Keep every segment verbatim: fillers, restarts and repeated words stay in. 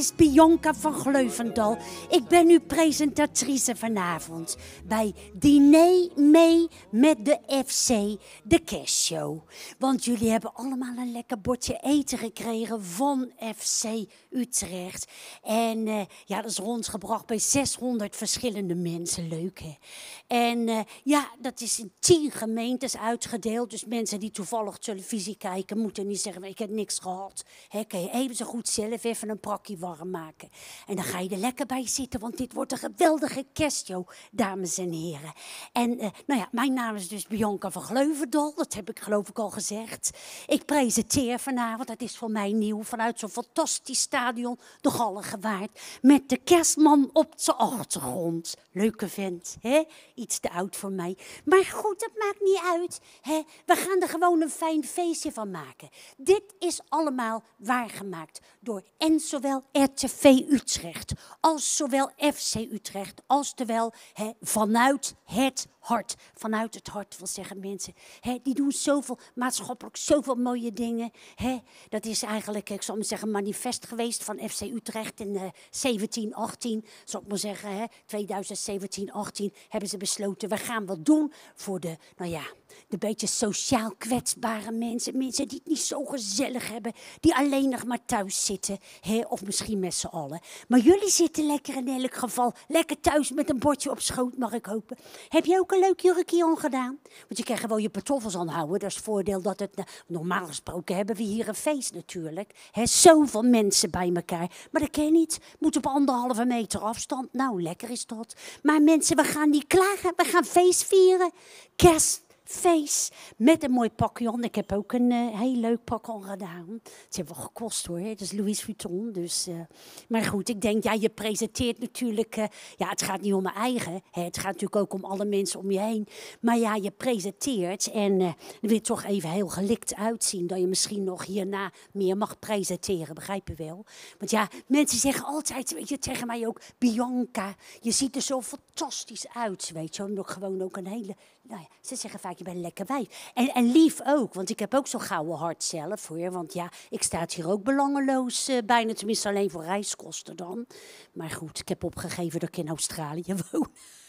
is Bianca van Gleuvendal. Ik ben uw presentatrice vanavond bij Diner mee met de F C, de Kerstshow. Want jullie hebben allemaal een lekker bordje eten gekregen van F C Utrecht. En uh, ja, dat is rondgebracht bij zeshonderd verschillende mensen. Leuk, hè? En uh, ja, dat is in tien gemeentes uitgedeeld. Dus mensen die toevallig televisie kijken, moeten niet zeggen, ik heb niks gehad. He, kan je even zo goed zelf even een prakkie warm maken. En dan ga je er lekker bij zitten, want dit wordt een geweldige kerstshow, dames en heren. En uh, nou ja, mijn naam is dus Bianca van Gleuvendal. Dat heb ik geloof ik al gezegd. Ik presenteer vanavond, dat is voor mij nieuw, vanuit zo'n fantastisch stadion, de Galgenwaard. Met de kerstman op zijn achtergrond. Leuke vent, hè? Iets te oud voor mij. Maar goed, dat maakt niet uit. Hè? We gaan er gewoon een fijn feestje van maken. Dit is allemaal waargemaakt door en zowel R T V Utrecht als zowel F C Utrecht als terwijl hè, vanuit het hart. Vanuit het hart wil zeggen mensen. Hè, die doen zoveel maatschappelijk, zoveel mooie dingen. Hè. Dat is eigenlijk, ik zal maar zeggen, een manifest geweest van F C Utrecht in uh, zeventien achttien. Zal ik maar zeggen, hè, twintig zeventien achttien hebben ze besloten. We gaan wat doen voor de, nou ja, de beetje sociaal kwetsbare mensen. Mensen die het niet zo gezellig hebben. Die alleen nog maar thuis zitten. Hè, of misschien met z'n allen. Maar jullie zitten lekker in elk geval. Lekker thuis met een bordje op schoot, mag ik hopen. Heb je ook een leuk jurkje aangedaan? Want je kan gewoon je pantoffels aanhouden. Dat is het voordeel dat het... Nou, normaal gesproken hebben we hier een feest natuurlijk. Hè, zoveel mensen bij elkaar. Maar dat ken je niet. Moet op anderhalve meter afstand. Nou, lekker is dat. Maar mensen, we gaan niet klagen. We gaan feest vieren. Kerst. Feest met een mooi pakje aan. Ik heb ook een uh, heel leuk pak aan gedaan. Het heeft wel gekost hoor. Het is Louis Vuitton. Dus, uh, maar goed, ik denk, ja, je presenteert natuurlijk... Uh, ja, het gaat niet om mijn eigen. Hè, het gaat natuurlijk ook om alle mensen om je heen. Maar ja, je presenteert en uh, dan wil je toch even heel gelikt uitzien. Dat je misschien nog hierna meer mag presenteren. Begrijp je wel? Want ja, mensen zeggen altijd, weet je, tegen mij ook... Bianca, je ziet er zo fantastisch uit, weet je. En ook gewoon ook een hele... Nou ja, ze zeggen vaak, je bent een lekker wijf. En, en lief ook, want ik heb ook zo'n gouden hart zelf, hoor. Want ja, ik sta hier ook belangeloos uh, bijna, tenminste alleen voor reiskosten dan. Maar goed, ik heb opgegeven dat ik in Australië woon.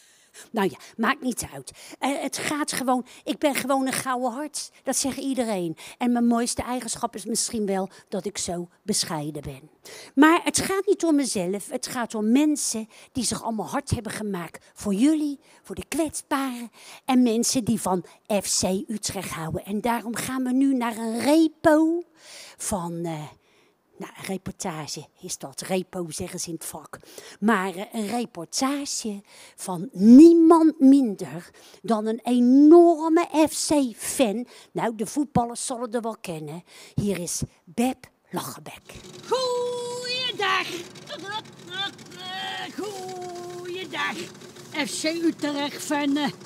Nou ja, maakt niet uit. Uh, het gaat gewoon, ik ben gewoon een gouden hart. Dat zegt iedereen. En mijn mooiste eigenschap is misschien wel dat ik zo bescheiden ben. Maar het gaat niet om mezelf. Het gaat om mensen die zich allemaal hard hebben gemaakt voor jullie, voor de kwetsbaren. En mensen die van F C Utrecht houden. En daarom gaan we nu naar een repo van... Uh, Nou, een reportage is dat. Repo zeggen ze in het vak. Maar uh, een reportage van niemand minder dan een enorme F C-fan. Nou, de voetballers zullen er wel kennen. Hier is Beb Lachenbeck. Goeiedag. Goeiedag. F C Utrecht van... Uh,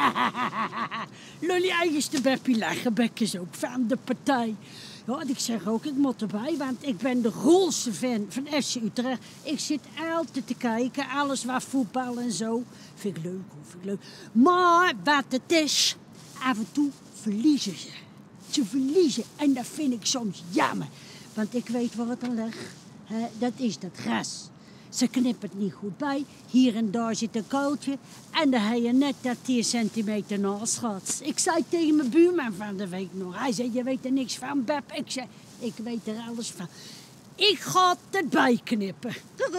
Lully eigenste Beppie Lachenbeck is ook van de partij. Ja, ik zeg ook, ik moet erbij, want ik ben de grootste fan van F C Utrecht. Ik zit altijd te kijken, alles wat voetbal en zo. Vind ik leuk, hoor, vind ik leuk. Maar wat het is, af en toe verliezen ze. Ze verliezen en dat vind ik soms jammer. Want ik weet waar het aan ligt. He, dat is dat gras. Ze knippen het niet goed bij. Hier en daar zit een kooltje. En dan heb je net dat tien centimeter naast gaat. Ik zei tegen mijn buurman van de week nog. Hij zei, je weet er niks van, Beb. Ik zei, ik weet er alles van. Ik ga het bijknippen.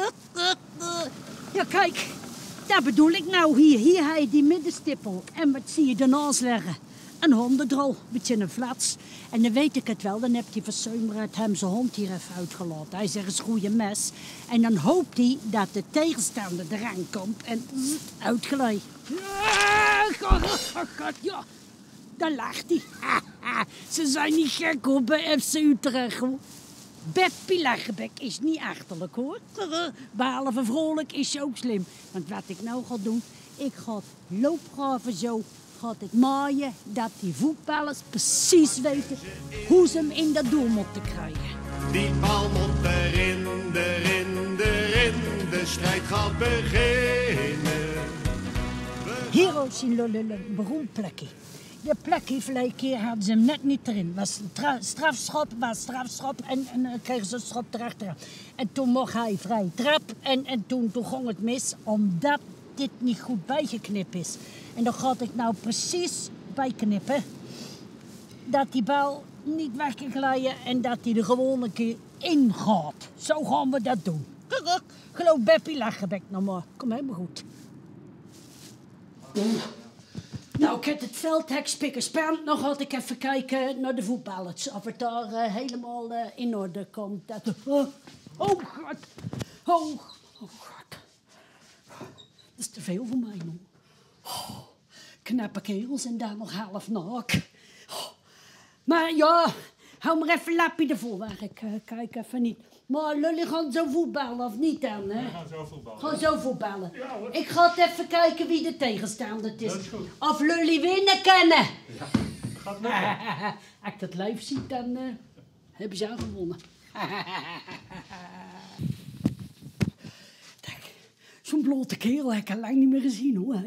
Ja, kijk. Dat bedoel ik nou hier. Hier heb je die middenstippel. En wat zie je ernaast leggen? Een hondendrol, een beetje een flats. En dan weet ik het wel, dan heb hij van Seumeret hem zijn hond hier even uitgelaten. Hij zegt, een goede mes. En dan hoopt hij dat de tegenstander eraan komt en zzz, uitgeleid. Ja, dan lacht hij. Ze zijn niet gek hoor, bij F C Utrecht. Beppie Lachenbeck is niet achterlijk hoor. Behalve vrolijk is ze ook slim. Want wat ik nou ga doen, ik ga loopgraven zo... gaat ik maaien dat die voetballers precies weten hoe ze hem in dat doel moeten krijgen. Die bal moet erin, erin, erin, de strijd gaat beginnen. Hier is een beroemd plekje. de plekje vorige keer hadden ze hem net niet erin. Was tra- strafschop, was strafschop en, en dan kregen ze een schop erachteraan. En toen mocht hij vrij trap en, en toen, toen ging het mis omdat dit niet goed bijgeknipt is. En dan ga ik nou precies bijknippen dat die bal niet weg kan glijden en dat hij er gewoon een keer in gaat. Zo gaan we dat doen. Geloof Beppie Lachenbek nog maar. Kom helemaal goed. Nou, ik heb het veldhek spikkerspand. Nog had ik even kijken naar de voetballers. Of het daar uh, helemaal uh, in orde komt. Dat, uh, oh, god. Oh, oh, god. Dat is te veel voor mij, nog. Oh, knappe kerels en daar nog half naak. Oh. Maar ja, hou maar even een lapje ervoor. Waar ik uh, kijk even niet. Maar jullie gaan zo voetballen, of niet dan? Hè? We gaan zo voetballen. Gaan zo voetballen. Ja, hoor. Ik ga het even kijken wie de tegenstander is. Dat is goed. Of jullie winnen kunnen. Ja, gaat lukken. Als ik dat live zie, dan uh, hebben ze al gewonnen. Kijk, zo'n blote kerel heb ik al lang niet meer gezien, hoor.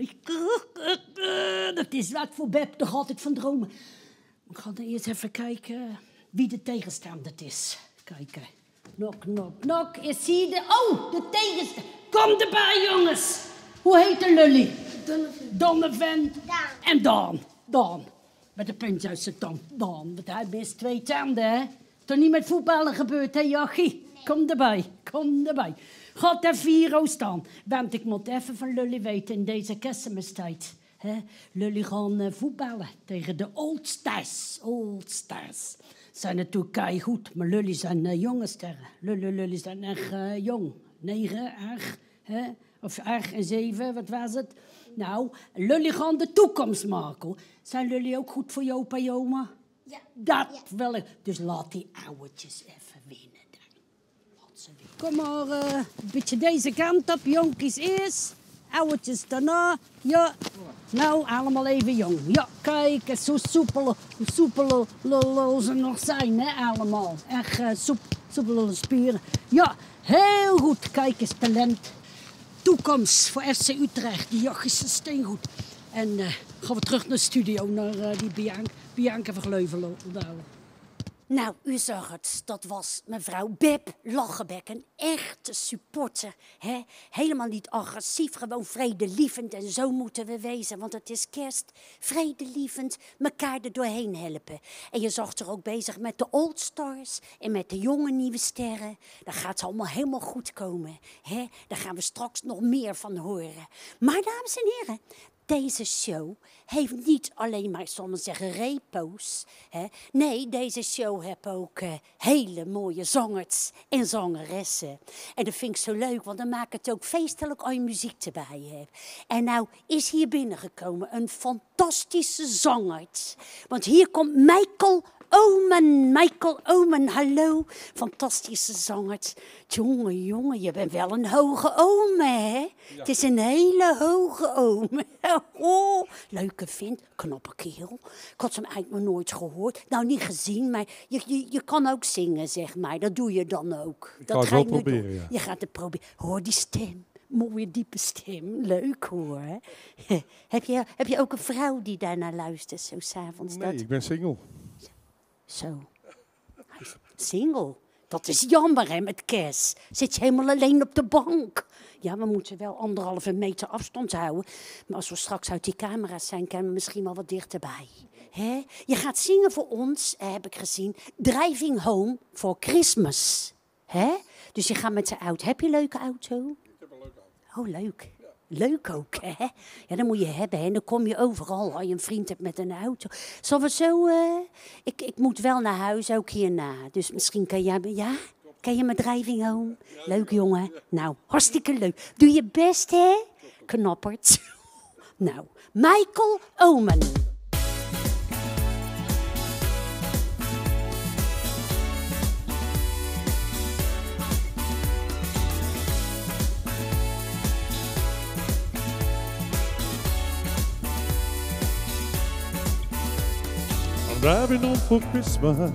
Dat is wat voor Beb, daar had ik van dromen. Ik ga dan eerst even kijken wie de tegenstander is. Kijken. Nok, nok, nok. Is hij de... Oh, de tegenstander. Kom erbij, jongens. Hoe heet de lully? Donovan. En Daan. Daan. Met de puntje uit zijn tand. Daan. Want hij mist twee tanden, hè? Toch niet met voetballen gebeurd, hè, Jachie? Kom erbij. Kom erbij. Gaat even hier staan. Want ik moet even van Lully weten in deze kerstmistijd. Lully gaan uh, voetballen tegen de Old Stars. Old Stars. Zijn natuurlijk keigoed, maar Lully zijn uh, jonge sterren. Lully, Lully zijn echt uh, jong. Negen, acht, hè? Of acht en zeven, wat was het? Nou, Lully gaan de toekomst maken. Zijn Lully ook goed voor je opa en oma? Ja. Dat Ja. wil ik. Dus laat die ouwetjes even winnen dan. Laat ze winnen. Kom maar, uh, een beetje deze kant op. Jonkies eerst. Ouwetjes daarna. Ja. Nou, allemaal even jong. Ja, kijk eens hoe soepel, hoe soepel lul ze nog zijn, hè, allemaal. Echt uh, soep, soepele spieren. Ja, heel goed. Kijk eens, talent. Toekomst voor F C Utrecht. Die jochies is steengoed. En uh, gaan we terug naar de studio, naar uh, die Bianca, Bianca van Gleuvelo. Nou, u zag het. Dat was mevrouw Beb Lachenbek. Een echte supporter. Hè? Helemaal niet agressief, gewoon vredelievend. En zo moeten we wezen, want het is kerst. Vredelievend, elkaar er doorheen helpen. En je zag er ook bezig met de Old Stars en met de jonge nieuwe sterren. Dan gaat het allemaal helemaal goed komen. Hè? Daar gaan we straks nog meer van horen. Maar dames en heren, deze show heeft niet alleen maar, zal ik maar zeggen, repo's. Hè? Nee, deze show heeft ook uh, hele mooie zangers en zangeressen. En dat vind ik zo leuk, want dan maakt het ook feestelijk als je muziek erbij hebt. En nou is hier binnengekomen een fantastische zanger. Want hier komt Michael Omen. Michael Omen, hallo. Fantastische zanger. Jongen, jongen, je bent wel een hoge oom, hè? Ja. Het is een hele hoge oom. Oh, leuke vent, knappe kerel. Ik had hem eigenlijk nog nooit gehoord. Nou, niet gezien, maar je, je, je kan ook zingen, zeg maar. Dat doe je dan ook. Ik dat ga het ga wel ik niet proberen, doen. ja. Je gaat het proberen. Hoor die stem. Mooie, diepe stem. Leuk, hoor. heb, je, heb je ook een vrouw die daarnaar luistert, zo s'avonds? Nee, dat... ik ben single. Zo. Single. Dat is jammer, hè, met kerst. Zit je helemaal alleen op de bank. Ja, we moeten wel anderhalve meter afstand houden. Maar als we straks uit die camera's zijn, kunnen we misschien wel wat dichterbij. Hè? Je gaat zingen voor ons, eh, heb ik gezien. Driving Home for Christmas. Hè? Dus je gaat met de auto. Heb je een leuke auto? Ik heb een leuke auto. Oh, leuk. Leuk ook, hè? Ja, dat moet je hebben, hè? Dan kom je overal als je een vriend hebt met een auto. Zullen we zo... Uh, ik, ik moet wel naar huis, ook hierna. Dus misschien kan jij... Ja? Kan je mijn driving home? Leuk, jongen. Nou, hartstikke leuk. Doe je best, hè? Knappert. Nou, Michael Omen. Driving home for Christmas,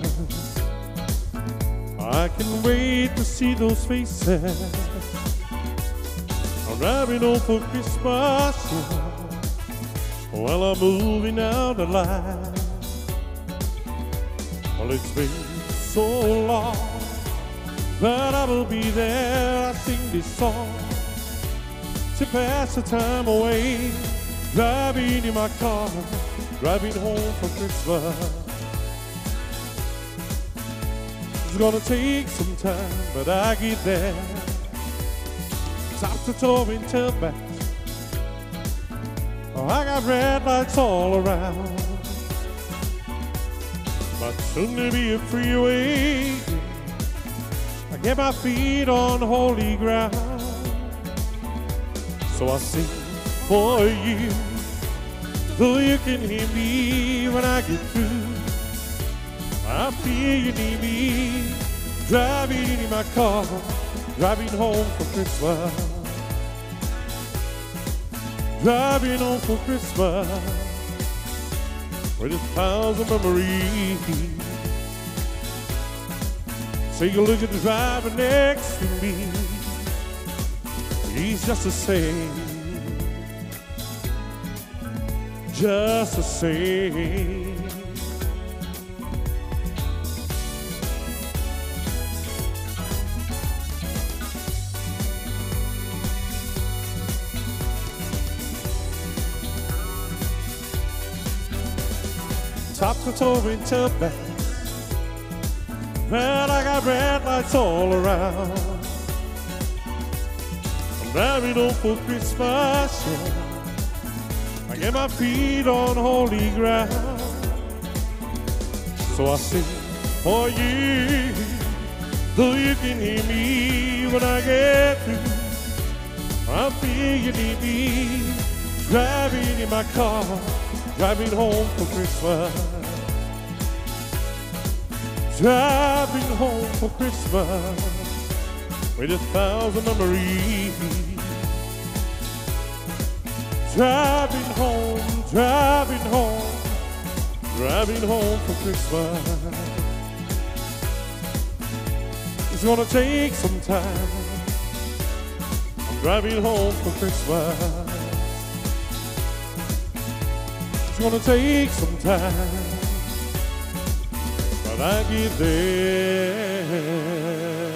I can wait to see those faces. I'm driving home for Christmas, yeah. Well, I'm moving out the line. Well, it's been so long, but I will be there. I sing this song to pass the time away. Driving in my car, driving home for Christmas. It's gonna take some time, but I get there. Top to toe in tailback. Oh, I got red lights all around. But soon to be a freeway. I get my feet on holy ground. So I sing for you, though you can hear me when I get through. I feel you need me, driving in my car, driving home for Christmas. Driving home for Christmas with a thousand memories. Take a look at the driver next to me. He's just the same, just the same. Top to toe in tailback. Well, I got red lights all around. I'm driving home for Christmas, yeah. I get my feet on holy ground. So I sing for you, though you can hear me when I get through. I feel you need me, driving in my car, driving home for Christmas. Driving home for Christmas with a thousand memories. Driving home, driving home, driving home for Christmas. It's gonna take some time. I'm driving home for Christmas. It's gonna take some time, but I get there.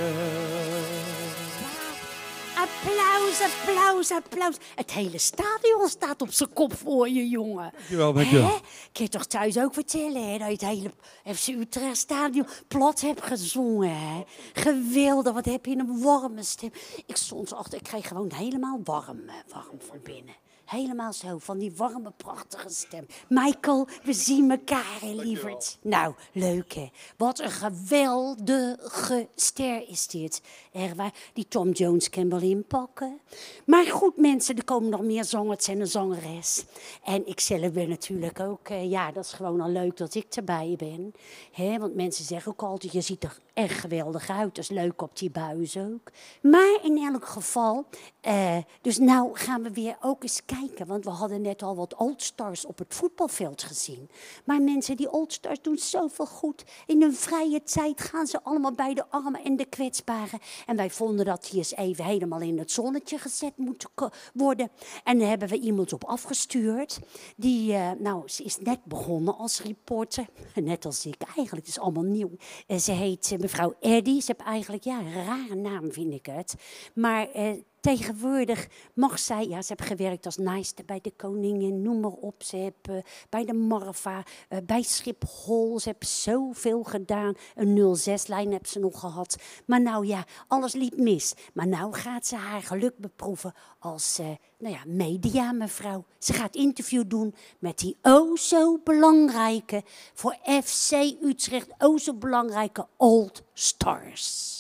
Applaus, applaus, applaus. Het hele stadion staat op zijn kop voor je, jongen. Dankjewel, dankjewel. Hè? Kun je toch thuis ook vertellen, hè? Dat je het hele F C Utrecht stadion plat hebt gezongen, hè? Geweldig, wat heb je een warme stem. Ik stond achter, ik kreeg gewoon helemaal warm, warm van binnen. Helemaal zo, van die warme, prachtige stem. Michael, we zien elkaar, hè, lieverd. Nou, leuk, hè. Wat een geweldige ster is dit. Echt waar, die Tom Jones kan wel inpakken. Maar goed, mensen, er komen nog meer zangers en een zangeres. En ik zelf ben natuurlijk ook, eh, ja, dat is gewoon al leuk dat ik erbij ben. Hè, want mensen zeggen ook altijd, je ziet er echt geweldig uit. Dat is leuk op die buis ook. Maar in elk geval, uh, dus nou gaan we weer ook eens kijken. Want we hadden net al wat oldstars op het voetbalveld gezien. Maar mensen, die oldstars doen zoveel goed. In hun vrije tijd gaan ze allemaal bij de armen en de kwetsbaren. En wij vonden dat die eens even helemaal in het zonnetje gezet moeten worden. En daar hebben we iemand op afgestuurd. Die, uh, nou, ze is net begonnen als reporter. Net als ik, eigenlijk, het is allemaal nieuw. Uh, ze heet uh, mevrouw Eddy. Ze heeft eigenlijk, ja, een rare naam vind ik het. Maar uh, tegenwoordig mag zij, ja, ze heeft gewerkt als naaister bij de Koningin, noem maar op. Ze heeft uh, bij de Marva, uh, bij Schiphol, ze heeft zoveel gedaan. Een nul zes lijn heeft ze nog gehad. Maar nou ja, alles liep mis. Maar nou gaat ze haar geluk beproeven als uh, nou ja, media mevrouw. Ze gaat interview doen met die o zo belangrijke, voor F C Utrecht, o zo belangrijke Old Stars.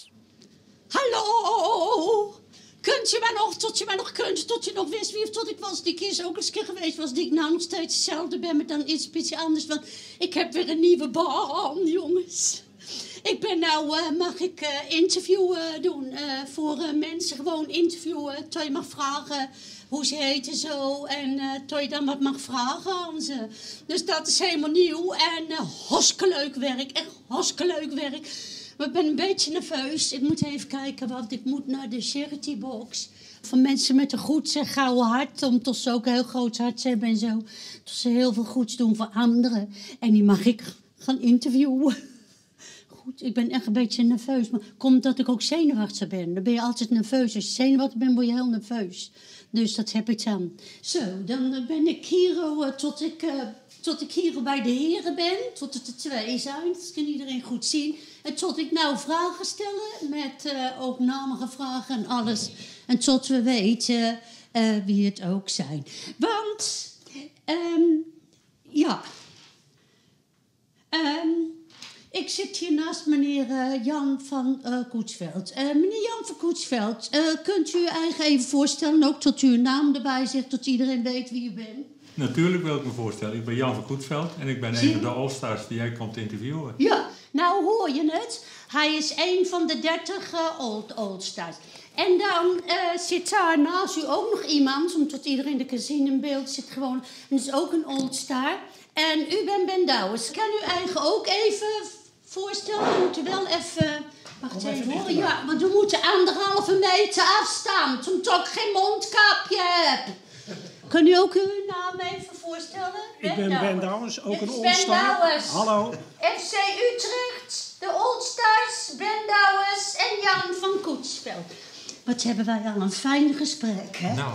Hallo! Kunt je maar nog, tot je maar nog kunt, tot je nog wist wie of tot ik was. Die keer is ook eens een keer geweest, was die ik nou nog steeds hetzelfde ben, maar dan iets beetje anders. Want ik heb weer een nieuwe baan, jongens. Ik ben nou, uh, mag ik uh, interview uh, doen uh, voor uh, mensen, gewoon interviewen. Tot je mag vragen hoe ze heten zo en uh, tot je dan wat mag vragen aan ze. Dus dat is helemaal nieuw en uh, hartstikke leuk werk, echt hartstikke leuk werk. Maar ik ben een beetje nerveus. Ik moet even kijken, want ik moet naar de charity box. Van mensen met een goed en gouden hart. Omdat ze ook een heel groot hart hebben en zo. Dat ze heel veel goeds doen voor anderen. En die mag ik gaan interviewen. Goed, ik ben echt een beetje nerveus. Maar komt dat ik ook zenuwachtig ben. Dan ben je altijd nerveus. Als je zenuwachtig bent, word je heel nerveus. Dus dat heb ik dan. Zo, dan ben ik hier uh, tot ik... Uh, Tot ik hier bij de heren ben, tot het er twee zijn, dat kan iedereen goed zien. En tot ik nou vragen stellen, met uh, ook namige vragen en alles. En tot we weten uh, wie het ook zijn. Want, um, ja, um, ik zit hier naast meneer uh, Jan van uh, Koetsveld. Uh, meneer Jan van Koetsveld, uh, kunt u uw eigen even voorstellen, ook tot u uw naam erbij zegt, tot iedereen weet wie u bent? Natuurlijk wil ik me voorstellen. Ik ben Jan van Koetsveld en ik ben een van de All-Stars die jij komt interviewen. Ja, nou hoor je het. Hij is een van de dertig uh, old, All-Stars. En dan uh, zit daar naast u ook nog iemand, omdat iedereen de kan zien in beeld zit gewoon. En dat is ook een All-Star. En u bent Ben Douwes. Kan u eigen ook even voorstellen? We moeten wel even... Wacht even hoor. Ja, want we moeten anderhalve meter afstaan, omdat ik geen mondkapje heb. Kan u ook uw naam even voorstellen? Ik ben Ben Douwes, ook een Ben All-Star. Douwes. Hallo. F C Utrecht, de All-Stars, Ben Douwes en Jan van Koetsveld. Wat hebben wij al een fijn gesprek, hè? Nou.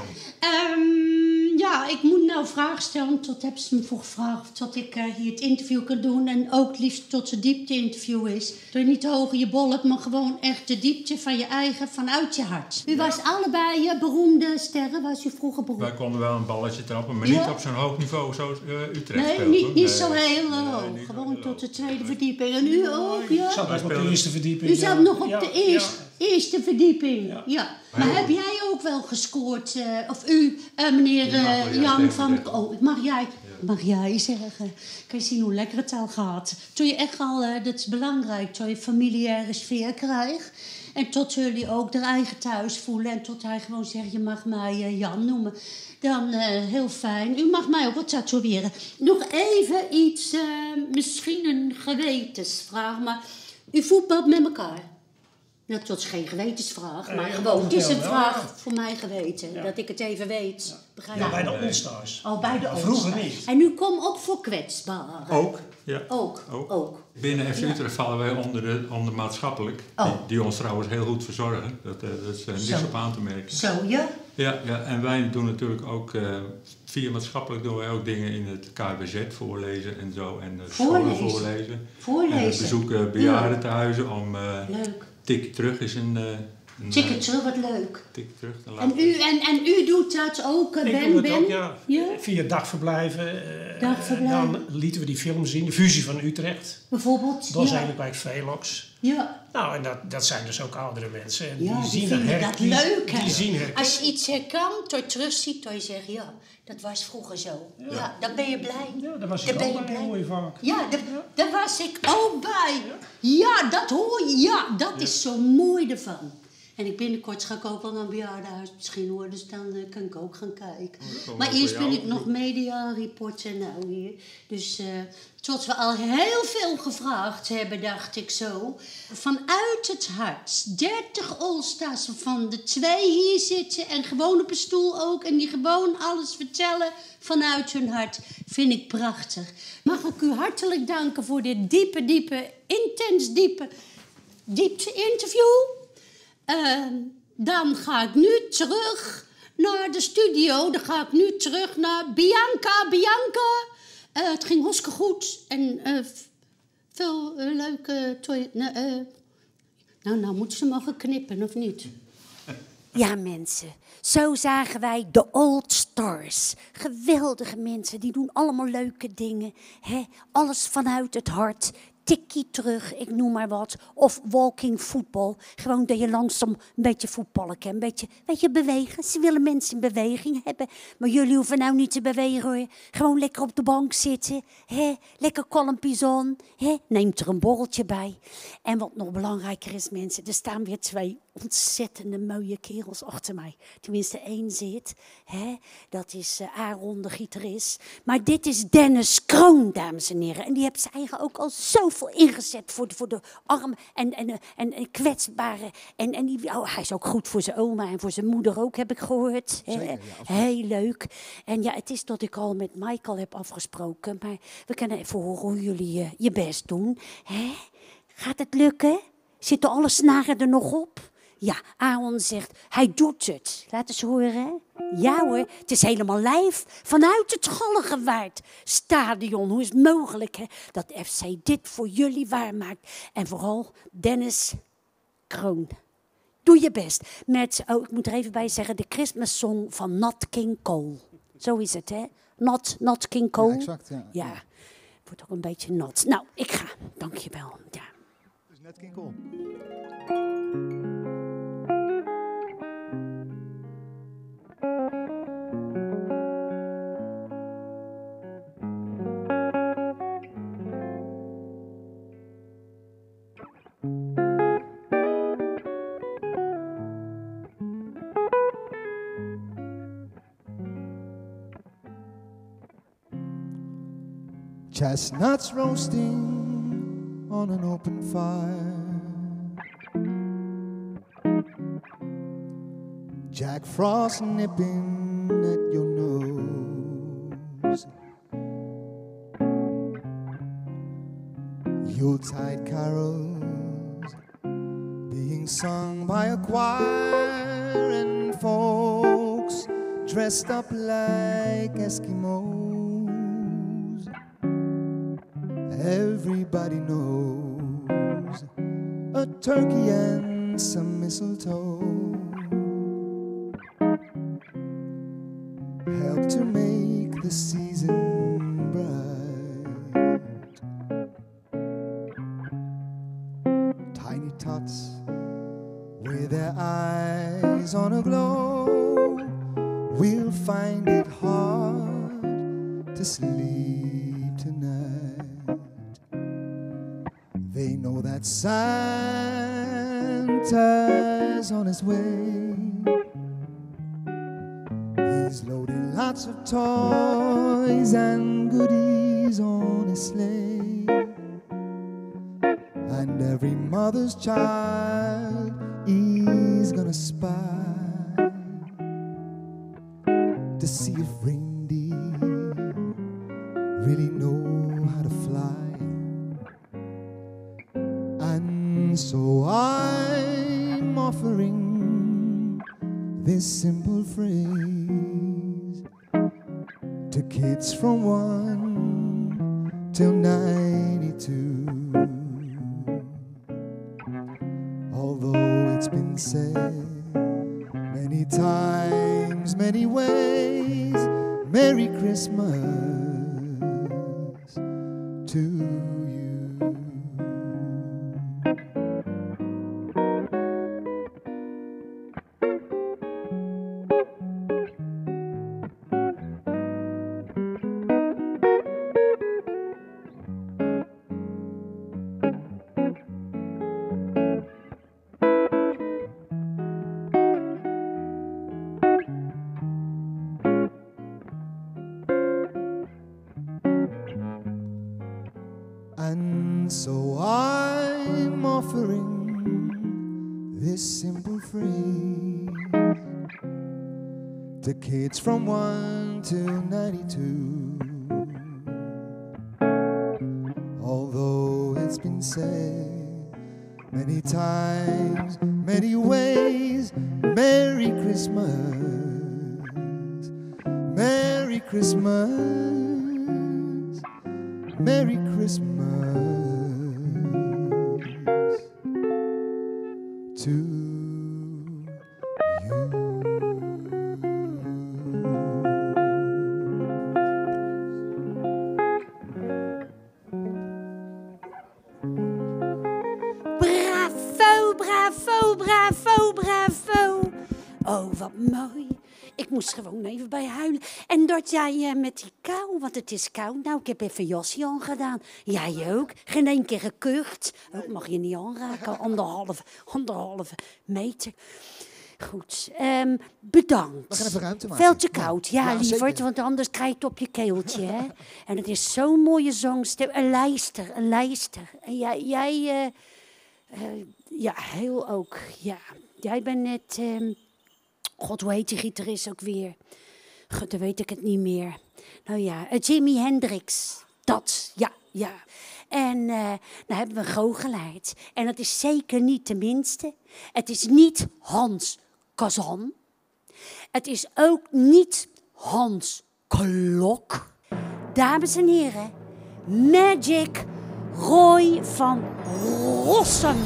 Um, ja, ik moet nou vragen stellen. Tot hebben ze me voor gevraagd tot ik uh, hier het interview kan doen. En ook liefst tot het diepte-interview is. Dat je niet te hoog in je bol hebt, maar gewoon echt de diepte van je eigen, vanuit je hart. U was allebei uh, beroemde sterren, was u vroeger beroemd? Wij konden wel een balletje trappen, maar Ja. niet op zo'n hoog niveau zoals uh, Utrecht Nee, speelt. niet, hoor. niet Nee. zo heel Nee, hoog. niet Gewoon heel tot hoog. de tweede verdieping. En u ook, Ik ja? zat nog op de spelen- eerste verdieping. U zat ja. nog op Ja, de eerste, eerste verdieping. Ja. Ja. Maar heb jij ook wel gescoord? Uh, of u, uh, meneer Je mag uh, wel, ja, Jan tegen van... zeggen. Oh, mag jij, mag jij zeggen? Kan je zien hoe lekker het al gaat? Toen je echt al, uh, dat is belangrijk, toen je familiaire sfeer krijgt. En tot jullie ook er eigen thuis voelen. En tot hij gewoon zegt, je mag mij uh, Jan noemen. Dan uh, heel fijn. U mag mij ook wat tatoeëren. Nog even iets, uh, misschien een gewetensvraag. Maar u voetbalt met elkaar. Nou, dat is geen gewetensvraag, maar ja, gewoon. Het is een ja. vraag voor mij geweten. Dat ik het even weet. Begrijp Ja, je? bij de All-Stars. Oh, bij de Vroeger All-Stars. niet. En u komt ook voor kwetsbaren? Ook, ja. Ook, Ook. ook. Binnen F C Utrecht vallen wij onder, de, onder maatschappelijk, Oh. die, die ons trouwens heel goed verzorgen. Dat, uh, dat is uh, niks Zo. op aan te merken. Zo, ja? Ja, ja, en wij doen natuurlijk ook, uh, via maatschappelijk doen wij ook dingen in het K B Z, voorlezen en zo. En uh, scholen Voorlezen? voorlezen. En Voorlezen? we bezoeken bejaardentehuizen om uh, Leuk. tikje terug is een... Uh, een Ticket terug, wat leuk. tikje terug. Dan En laten u, en, en u doet dat ook, uh, Ik Ben? doe het Ben? ook, ja. Ja? Via dagverblijven. eh, Dagverblijven. Dan lieten we die film zien. De fusie van Utrecht. Bijvoorbeeld? Dat was ja. eigenlijk bij het Velox. Ja. Nou, en dat, dat zijn dus ook oudere mensen. En Ja, die die zien vinden her- dat die- leuk, hè? Die zien herken- Als je iets herkant, door terugziet, door je zegt, ja, dat was vroeger zo. Ja, dan ben je blij. Ja, daar was Dan ik ben ook je bij, blij. hoor je vaak. Ja, daar, daar was ik ook bij. Ja, dat hoor je. Ja, dat is zo mooi ervan. En ik binnenkort ga ik ook wel naar een bejaardenhuis misschien hoor, dus dan uh, kan ik ook gaan kijken. komen Maar ook eerst bij ben jou. ik nog media reporter nou hier. Dus uh, tot we al heel veel gevraagd hebben, dacht ik zo. Vanuit het hart, dertig All-Stars van de twee hier zitten en gewoon op een stoel ook. En die gewoon alles vertellen vanuit hun hart. Vind ik prachtig. Mag ik u hartelijk danken voor dit diepe, diepe, intens diepe diepte-interview. Uh, dan ga ik nu terug naar de studio. Dan ga ik nu terug naar Bianca. Bianca, uh, het ging hartstikke goed. En uh, v- veel uh, leuke... Toi- nou, uh, nou, nou moeten ze mogen knippen, of niet? Ja, mensen. Zo zagen wij de Old Stars. Geweldige mensen, die doen allemaal leuke dingen. Hè? Alles vanuit het hart. Tikkie terug, ik noem maar wat. Of walking voetbal. Gewoon dat je langzaam een beetje voetballen kan. Een beetje, weet je, bewegen. Ze willen mensen in beweging hebben. Maar jullie hoeven nou niet te bewegen hoor. Gewoon lekker op de bank zitten. Hè? Lekker kalmpjes aan. Hè? Neemt er een borreltje bij. En wat nog belangrijker is, mensen. Er staan weer twee ontzettende mooie kerels achter mij. Tenminste, één zit. Hè? Dat is uh, Aaron, de gitarist. Maar dit is Dennis Kroon, dames en heren. En die heeft zijn eigen ook al zoveel veel ingezet voor de, voor de armen en, en, en, en kwetsbaren. En, en die, oh, hij is ook goed voor zijn oma en voor zijn moeder ook, heb ik gehoord. Zeker, ja, Heel leuk. En ja, het is dat ik al met Michael heb afgesproken. Maar we kunnen even horen hoe jullie uh, je best doen. Hè? Gaat het lukken? Zitten alle snaren er nog op? Ja, Aaron zegt, hij doet het. Laat eens horen. Ja hoor, het is helemaal live. Vanuit het Galgenwaard stadion. Hoe is het mogelijk hè, dat F C dit voor jullie waarmaakt? En vooral Dennis Kroon. Doe je best. Met, oh, ik moet er even bij zeggen, de Christmas song van Nat King Cole. Zo is het hè. Nat, Nat King Cole. Ja, exact, ja. Ja, wordt ook een beetje nat. Nou, ik ga. Dankjewel. Ja. Dus net King Cole. Chestnuts roasting on an open fire. Jack Frost nipping at your nose. Yuletide carols being sung by a choir, and folks dressed up like Eskimos. Everybody knows a turkey and some mistletoe help to make the season bright. Tiny tots with their eyes on a glow will find it hard to sleep tonight. They know that Santa's on his way. He's loading lots of toys and goodies on his sleigh. And every mother's child is gonna spy to see if reindeer really know how to fly. And so I'm offering this simple phrase to kids from one till ninety-two. Although it's been said many times, many ways, Merry Christmas to you. And so I'm offering this simple phrase to kids from one to ninety-two. Although it's been said many times, many ways, Merry Christmas, Merry Christmas, Merry Christmas to you. Bravo, bravo, bravo, bravo. Oh, wat mooi. Ik moest gewoon even bij huilen. En dat jij uh, met die kou, want het is koud. Nou, ik heb even jasje aangedaan. Jij ook. Geen één keer gekucht. Ook mag je niet aanraken. Anderhalve, anderhalve meter. Goed, um, bedankt. We gaan even ruimte maken. Veel te koud, ja, Ja, lieverd, zeker. want anders krijg je het op je keeltje. Hè? En het is zo'n mooie zongstem. Een lijster, een lijster. En jij, jij uh, uh, ja, heel ook, ja. Jij bent net, um, god, hoe heet die gitarist ook weer? God, dan weet ik het niet meer. Nou ja, uh, Jimi Hendrix, dat, ja, ja. En uh, nou hebben we een goochelaar. En dat is zeker niet de minste. Het is niet Hans Kazan. Het is ook niet Hans Klok. Dames en heren, Magic Roy van Rossum.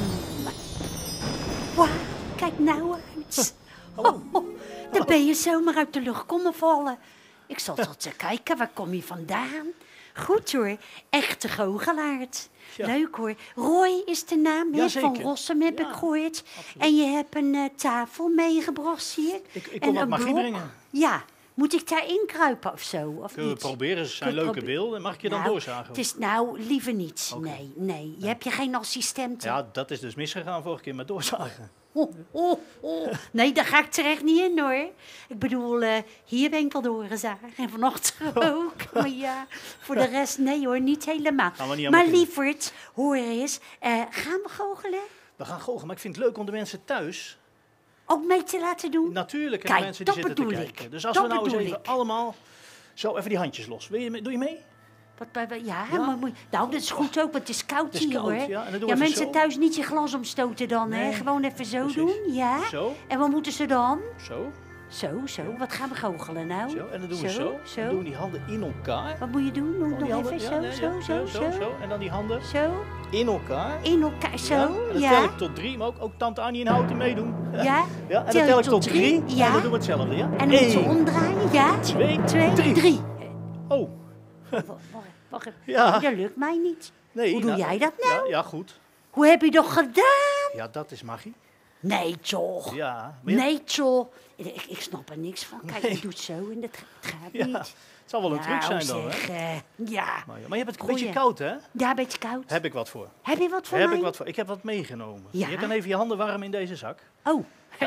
Wauw, kijk nou uit. Oh, oh, dan ben je zomaar uit de lucht komen vallen. Ik zat al te kijken, waar kom je vandaan? Goed hoor, echte goochelaard. Ja. Leuk hoor. Roy is de naam Ja, he, van Rossum, heb ja, ik gehoord. Absoluut. En je hebt een uh, tafel meegebracht, zie ik. Ik, ik kom wat magie brengen. Ja, moet ik daar inkruipen of zo? Of Kunnen niet? we proberen, ze zijn leuke beelden. Mag ik je nou, dan doorzagen? Het is nou liever niet. Okay. Nee, nee. Je ja. hebt je geen assistent. Ja, dat is dus misgegaan vorige keer met doorzagen. Oh, oh, oh. Nee, daar ga ik terecht niet in hoor. Ik bedoel, uh, hier ben ik wel doorgezagen. En vanochtend ook. Maar ja, voor de rest, nee hoor, niet helemaal. Niet maar lieverd, hoor eens, uh, gaan we goochelen? We gaan goochelen, maar ik vind het leuk om de mensen thuis ook mee te laten doen? Natuurlijk, en Kijk, de mensen die zitten te ik. kijken. Dus als dat we nou eens even ik. allemaal zo even die handjes los. Wil je mee, doe je mee? Wat, ja, ja? Maar, maar, nou, dat is goed ook, want het is koud het is hier koud, hoor. Ja, en ja mensen zo. Thuis niet je glas omstoten dan, nee. hè? Gewoon even zo Precies. doen, ja. Zo. En wat moeten ze dan? Zo. Zo, zo. Wat gaan we goochelen nou? Zo, en dan doen zo, we zo. zo. Dan doen we die handen in elkaar. Wat moet je doen? Doe nog handen, even ja, zo, nee, zo, ja, zo, zo, zo, zo. En dan die handen zo. in elkaar. In elkaar, zo, ja. En dan ja. tel ik tot drie, maar ook, ook tante Annie en Houten meedoen. Ja. ja. En dan tel ik tot drie, ja. en dan doen we hetzelfde, ja? En dan moeten we omdraaien, ja. Twee, Twee drie. drie. Oh. Wacht, wacht even. Ja. Dat lukt mij niet. Nee, Hoe doe nou, jij dat nou? Ja, ja, goed. Hoe heb je dat gedaan? Ja, dat is magie. Nee, toch? Ja. Je... Nee, toch? Ik, ik snap er niks van. Kijk, nee. je doet zo en dat gaat ja. niet. Het zal wel een nou, truc zijn dan, zeg, hè? Uh, ja. Maar, maar je hebt het een Goeie. beetje koud, hè? Ja, een beetje koud. Heb ik wat voor. Heb je wat voor Heb mij? ik wat voor. Ik heb wat meegenomen. Ja? Je kan even je handen warm in deze zak. Oh,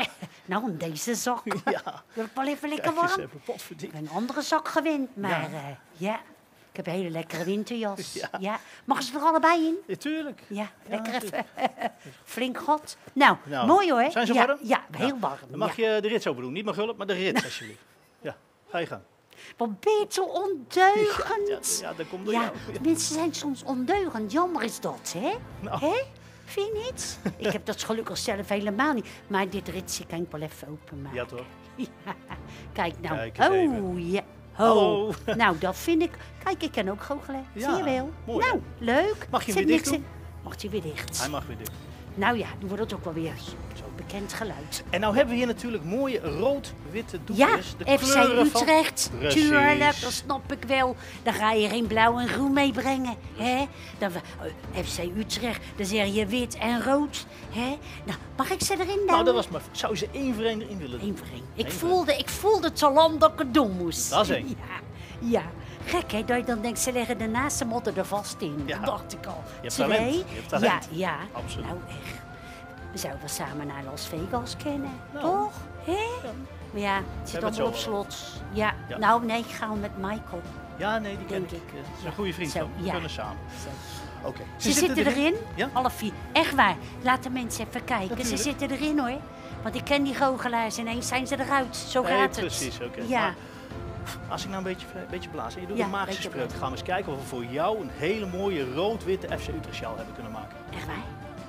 nou in deze zak. Ja. Wil ik wel even lekker Kijk warm? eens even, potverdikke. Ik heb een andere zak gewend, maar ja. Uh, ja. Ik heb een hele lekkere winterjas. Ja. ja. Mag ze er allebei in? Ja, tuurlijk. Ja, lekker ja, even. Flink god. Nou, nou, mooi hoor. Zijn ze ja, warm? Ja, heel nou, warm. Dan mag ja. je de rits open doen. Niet mijn gulp, maar de rits alsjeblieft. Ja, ga je gang. Wat ben je zo ondeugend. Ja, ja, ja dat komt door ja, jou. Ja. Mensen zijn soms ondeugend. Jammer is dat, hè? Nou. Hè? Vind je niet? Ik heb dat gelukkig zelf helemaal niet. Maar dit ritsje kan ik wel even openmaken. Ja, toch? Ja. Kijk nou. Kijk eens oh, even. ja. Hallo. Oh. Nou, dat vind ik... Kijk, ik kan ook goochelen. Ja, zie je wel? mooi, nou, hè? leuk. Mag je Zit hem weer dicht niks doen? in. Mag hij weer dicht? Hij mag weer dicht. Nou ja, dan wordt het ook wel weer zo'n bekend geluid. En nou hebben we hier natuurlijk mooie rood-witte doekjes. Ja, de F C Van... Utrecht, Precies. tuurlijk, dat snap ik wel. Dan ga je geen blauw en groen meebrengen. Hè? Dan, uh, F C Utrecht, dan zeg je wit en rood. Hè? Nou, mag ik ze erin dan? Nou, dat was maar... Zou ze één voor één erin willen doen? Eén voor één. Ik, Eén voelde, ik voelde het al lang dat ik het doen moest. Dat is één. Ja, ja. Gek hè, dat je dan denkt, ze leggen de naaste modder er vast in. Ja. Dat dacht ik al. Je hebt Twee. talent. Je hebt talent. Ja, ja. Absoluut. Nou echt. We zouden wel samen naar Las Vegas kennen, Nou. toch? Hè? Ja. Maar ja, het zit hebben het allemaal op zo slot. Ja. Ja. Nou nee, ik ga met Michael. Ja, nee, die ken Denk ik. ik. Het is een goede vriend Zo, van me. We ja. kunnen samen. Zo. Oké. Ze, zitten erin, Ja? alle vier. Echt waar. Laat de mensen even kijken. Natuurlijk. Ze zitten erin hoor. Want ik ken die goochelaars. Ineens zijn ze eruit. Zo Nee, gaat het. precies, oké. Ja. Maar als ik nou een beetje, een beetje blaas en je doet Ja, een magische beetje spreuk, blazen. gaan we eens kijken of we voor jou een hele mooie rood-witte F C Utrecht sjaal hebben kunnen maken. Echt waar?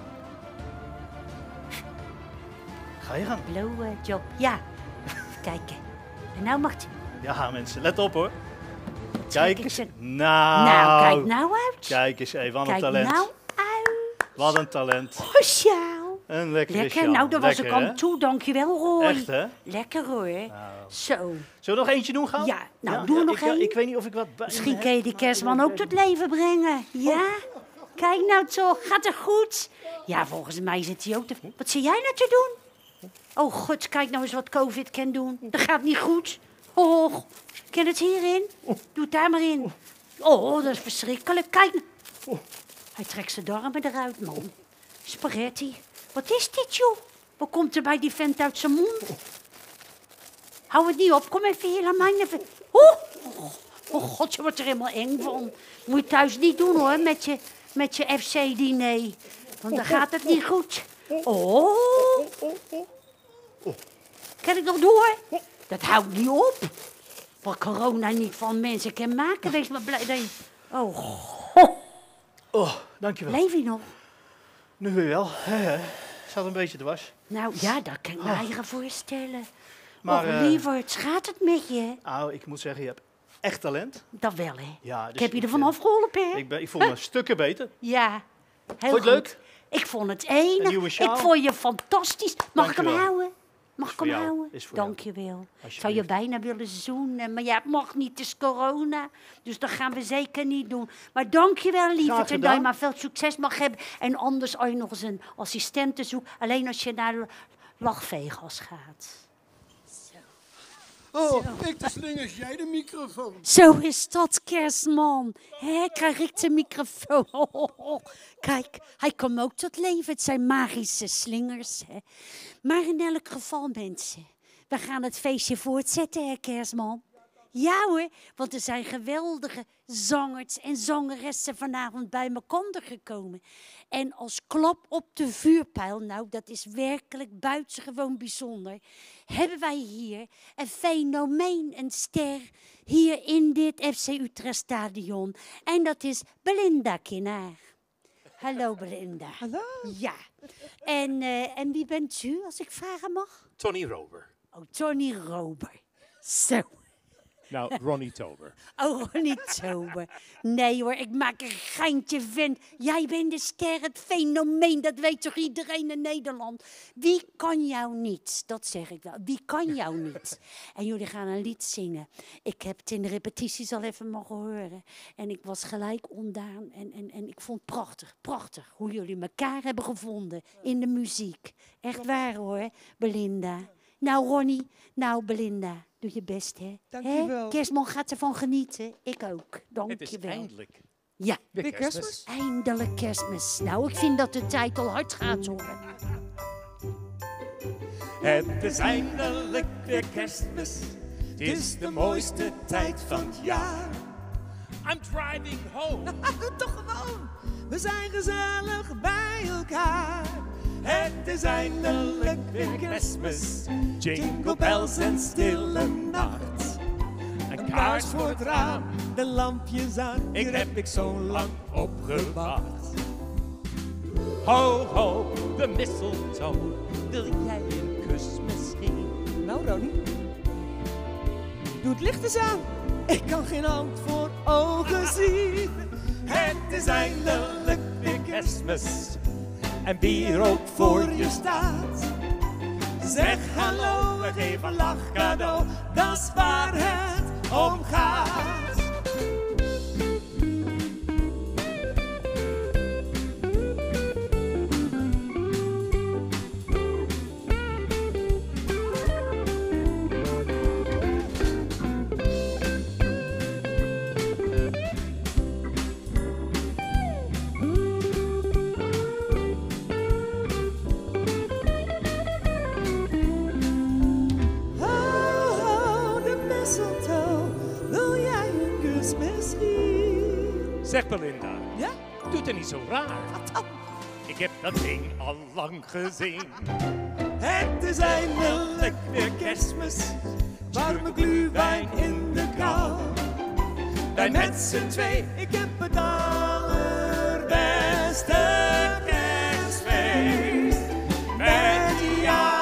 Ga je gang. Blow job. Ja. Even kijken. En nou mag het. Ja, mensen, let op hoor. Kijk Kijk eens. eens. Nou. Nou, kijk nou uit. Kijk eens even, wat een Kijk talent. nou uit. Wat een talent. Oh, sjaal. Een lekkere Lekker. sjaal. Nou, daar was Lekker, ik aan hè? toe. Dankjewel, Roy. Echt, hè? Lekker hoor. Nou. Zo. Zullen we nog eentje doen, gaan? Ja, nou, doe er nog ik, één. Ik weet niet of ik wat bij Misschien me kun je heb, die maar kerstman ik ook weet tot het leven brengen. Ja? Kijk nou toch, gaat het goed? Ja, volgens mij zit hij ook te... Wat zie jij nou te doen? Oh god, kijk nou eens wat COVID kan doen. Dat gaat niet goed. Oh, ken het hierin? Doe het daar maar in. Oh, dat is verschrikkelijk. Kijk. Hij trekt zijn darmen eruit, man. Spaghetti. Wat is dit, joh? Wat komt er bij die vent uit zijn mond? Hou het niet op, kom even hier, laat mij even... Oeh! Oh god, je wordt er helemaal eng van. Moet je thuis niet doen hoor, met je, met je F C-diner. Want dan gaat het niet goed. Oh! Kan ik nog door? Dat houdt niet op. Wat corona niet van mensen kan maken, wees maar blij dat je... Oh, god. Oh, dankjewel. Leef je nog? Nu weer wel. He, zat een beetje dwars. Nou ja, dat kan ik me eigen voorstellen. Maar, Och, eh, lieverd, gaat het met je? Nou, ik moet zeggen, je hebt echt talent. Dat wel, hè? Ja, dus ik heb je ik, ervan eh, afgeholpen, hè? Ik, ben, ik voel me stukken beter. Ja, heel Vond je het goed. leuk? Ik vond het enig. Een nieuwe sjaal? Ik vond je fantastisch. Mag ik hem Dankjewel. houden? Mag ik voor hem jou. houden? Is voor jou. Dank je wel. Ik zou je Alsjeblieft. bijna willen zoenen, maar ja, het mag niet, het is corona. Dus dat gaan we zeker niet doen. Maar dank je wel, lieverd, en dat je gedaan. maar veel succes mag hebben. En anders als je nog eens een assistente zoekt, alleen als je naar de lachvegas gaat. Oh, ik de slingers, jij de microfoon. Zo is dat, kerstman. Hè, krijg ik de microfoon. Oh, oh, oh. Kijk, hij komt ook tot leven. Het zijn magische slingers. Hè. Maar in elk geval, mensen. We gaan het feestje voortzetten, hè, kerstman. Ja hoor, want er zijn geweldige zangers en zangeressen vanavond bij elkaar gekomen. En als klap op de vuurpijl, nou dat is werkelijk buitengewoon bijzonder, hebben wij hier een fenomeen, een ster, hier in dit F C Utrecht stadion. En dat is Belinda Kinaar. Hallo Belinda. Hallo. Ja. En, eh, en wie bent u, als ik vragen mag? Tony Rober. Oh, Tony Rober. Zo. Nou, Ronnie Tober. Oh, niet sober. Nee hoor, ik maak een geintje van. Jij bent de ster, het fenomeen, dat weet toch iedereen in Nederland. Wie kan jou niet? Dat zeg ik wel. Wie kan jou niet? En jullie gaan een lied zingen. Ik heb het in de repetities al even mogen horen. En ik was gelijk ondaan. En, en, en ik vond het prachtig, prachtig hoe jullie elkaar hebben gevonden in de muziek. Echt waar hoor, Belinda. Nou Ronnie, nou Belinda, doe je best hè. Dank je Hè? wel. Kerstman gaat ervan genieten, ik ook. Dank Het is je wel. eindelijk Ja, weer kerstmis. eindelijk kerstmis. Nou, ik vind dat de tijd al hard gaat hoor. Het is eindelijk weer kerstmis. Het is de mooiste tijd van het jaar. I'm driving home. Doe toch gewoon. We zijn gezellig bij elkaar. Het is eindelijk weer kerstmis. Jingle bells en stille nacht. Een kaars voor het raam, de lampjes aan. ik heb ik zo lang opgewacht. Ho, ho, de mistletoe. Wil jij een kus misschien? Nou, Ronnie. Doe het licht eens aan. Ik kan geen hand voor ogen zien. Het is eindelijk weer kerstmis. En wie er ook voor je staat. Zeg hallo, we geven een lach cadeau. Dat is waar het om gaat. Oh, de mistletoe. Wil jij een kus misschien? Zeg Belinda, Ja? doe het er niet zo raar. Wat dan? Ik heb dat ding al lang gezien. Het is eindelijk weer kerstmis. Warme glühwein in de kou. Wij met z'n twee, Ik heb het beste kerstfeest. Met jou.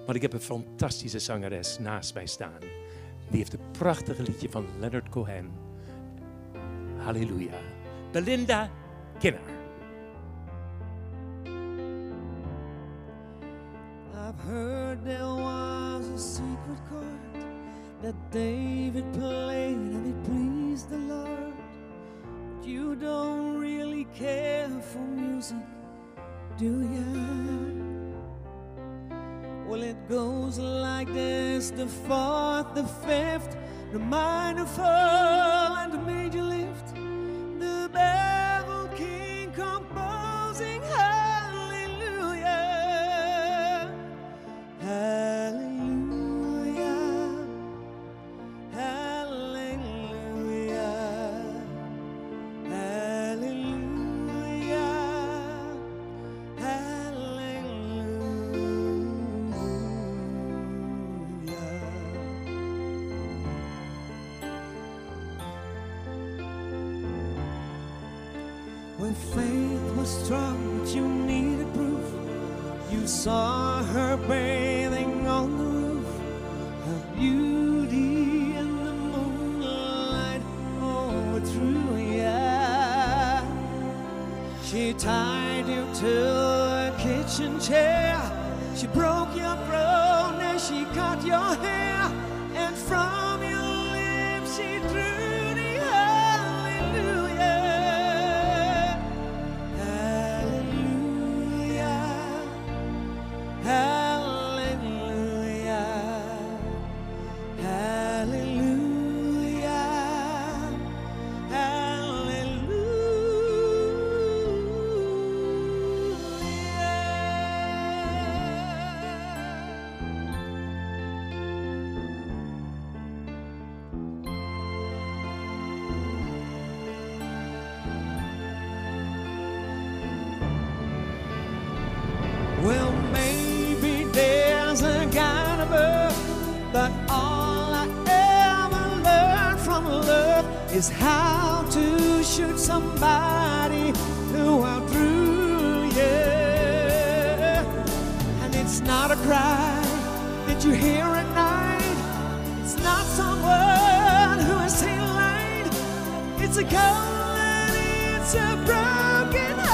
Want ik heb een fantastische zangeres naast mij staan. Die heeft een prachtige liedje van Leonard Cohen. Halleluja. Belinda Kinner. I've heard there was a secret chord that David played and it pleased the Lord. But you don't really care for music, do you? Well, it goes like this: the fourth, the fifth, the minor fall and the major lift. The Babel King composing hallelujah, hallelujah, hallelujah, hallelujah, When faith was strong, but you needed proof. You saw her bathing on the roof, her beauty in the moonlight overthrew you. She tied you to a kitchen chair. She broke your throne and she cut your hair, and from your lips she drew the hallelujah. Hallelujah, hallelujah, well, maybe there's a God above, but all I ever learned from love is how to shoot somebody who outdrew you. And it's not a cry that you hear at night. It's not someone who is in line. It's a call and it's a broken heart.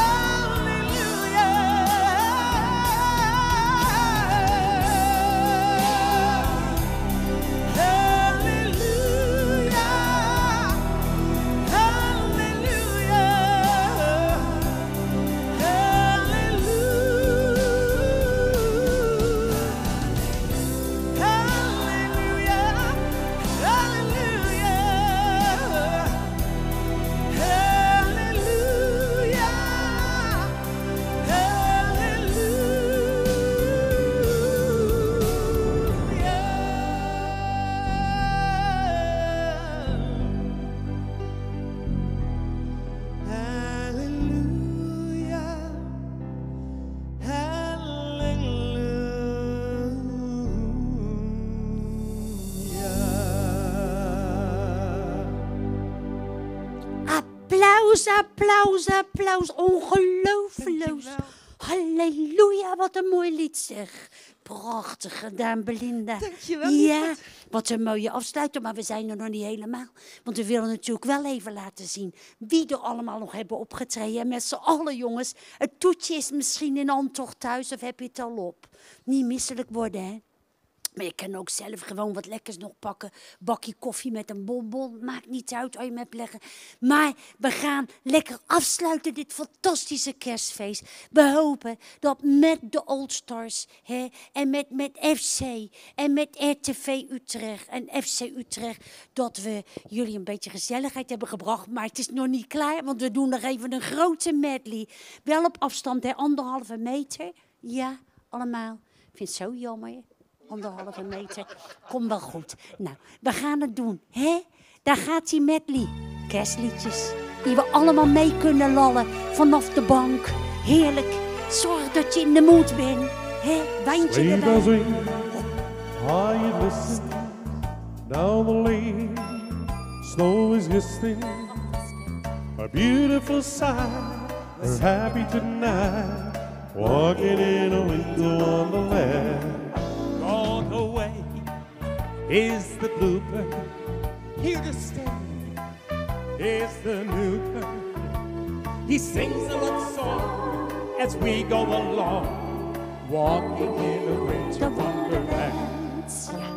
Applaus, applaus, applaus. Ongelooflijk. Halleluja, wat een mooi lied zeg. Prachtig gedaan, Belinda. Dankjewel. Ja, wat een mooie afsluiter, maar we zijn er nog niet helemaal. Want we willen natuurlijk wel even laten zien wie er allemaal nog hebben opgetreden. En met z'n allen, jongens. Het toetje is misschien in Antwoord thuis of heb je het al op? Niet misselijk worden, hè? Maar je kan ook zelf gewoon wat lekkers nog pakken. Bakje koffie met een bonbon. Maakt niet uit als je hem hebt leggen. Maar we gaan lekker afsluiten dit fantastische kerstfeest. We hopen dat met de Old Stars hè, en met, met F C en met R T V Utrecht en F C Utrecht, dat we jullie een beetje gezelligheid hebben gebracht. Maar het is nog niet klaar, want we doen nog even een grote medley. Wel op afstand, hè, anderhalve meter. Ja, allemaal. Ik vind het zo jammer. Anderhalve meter. Komt wel goed. Nou, we gaan het doen. Hè? Daar gaat die medley. Kerstliedjes. Die we allemaal mee kunnen lallen. Vanaf de bank. Heerlijk. Zorg dat je in de mood bent. Hè? Wijntje erbij. Ring. Are you listening? Down the lane. Snow is glistening. A beautiful sight. We're happy tonight. Walking in a winter wonderland. is the bluebird. Here to stay is the new bird. He sings a love song as we go along, walking in a winter wonderland. Ja.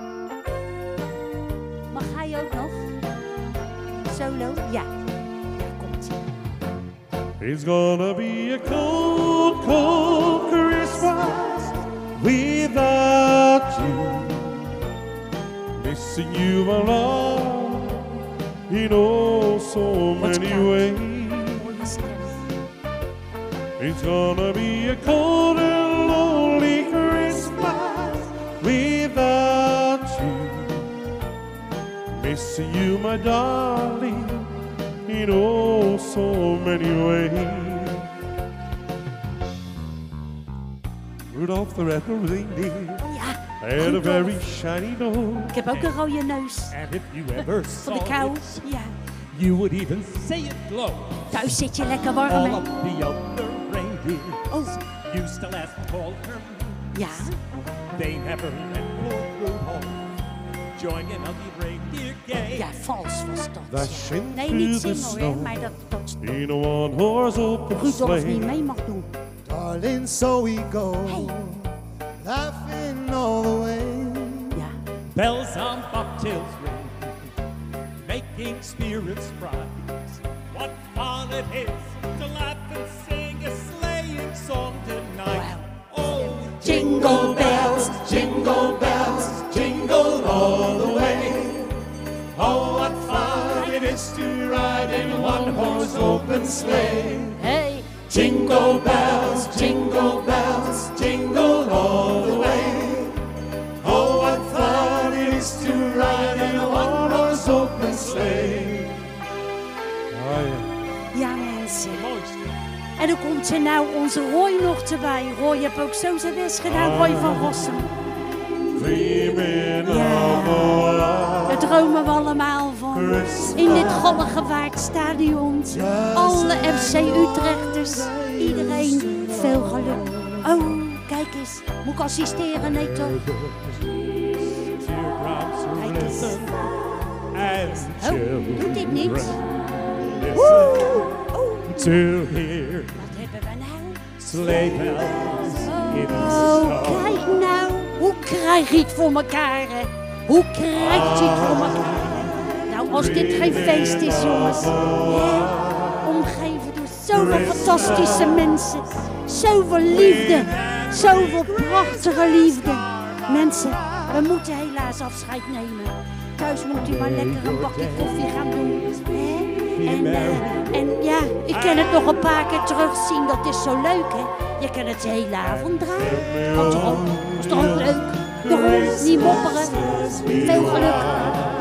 Mag hij ook nog? Solo? Ja. Daar komt hij. It's gonna be a cold, cold Christmas without you. Missing you, my love, in oh so many ways. It's gonna be a cold and lonely Christmas without you. Missing you, my darling, in oh so many ways. Rudolph the red-nosed reindeer had a very shiny nose. Ik heb ook een rode neus. And if you ever Van de saw kou. it, Ja. you would even say it glows. Thuis zit je lekker warm, All hè? of the other reindeers Oh. used to laugh and call her. Ja. They never let poor Rudolph join in on the reindeer game. Ja, vals was dat. Dashing Nee, niet through the zingen hoor, hè, snow maar dat, dat in a one-horse open Rudolf niet sleigh. mee mag doen. Darling, so we go, laughing all the way. Ja. Bells on bobtails ring, making spirits rise. What fun it is to laugh and sing a sleighing song tonight. Oh, Jingle bells, jingle bells, jingle all the way. Oh, what fun it is to ride in a one-horse open sleigh. Hey. Jingle bells, jingle bells, jingle all the way. Oh, what fun it is to ride in a one-horse open sleigh. Oh, Ja, mensen. En dan komt er nou onze Roy nog erbij. Roy heeft ook zo zijn best gedaan, Roy van Rossum. Ja, daar dromen we allemaal van. In dit Galgenwaard stadion. Alle F C Utrechters. Iedereen veel geluk. Oh, kijk eens. Moet ik assisteren? Nee, toch? Kijk eens. Oh, doet dit niet? to hear Wat hebben we nou? sleigh bells in the Oh, snow. kijk nou. Hoe krijg je het voor elkaar, hè? Hoe krijgt je het voor elkaar? Nou, als dit geen feest is, jongens. Hè? Omgeven door zoveel fantastische mensen. Zoveel liefde. Zoveel prachtige liefde. Mensen, we moeten helaas afscheid nemen. Thuis moet u maar lekker een bakje koffie gaan doen. Hè? En, uh, en ja, ik kan het nog een paar keer terugzien. Dat is zo leuk, hè? Je kan het de hele avond draaien. Dat is toch ook, dat is toch ook leuk? Daarom, niet mopperen. Veel geluk.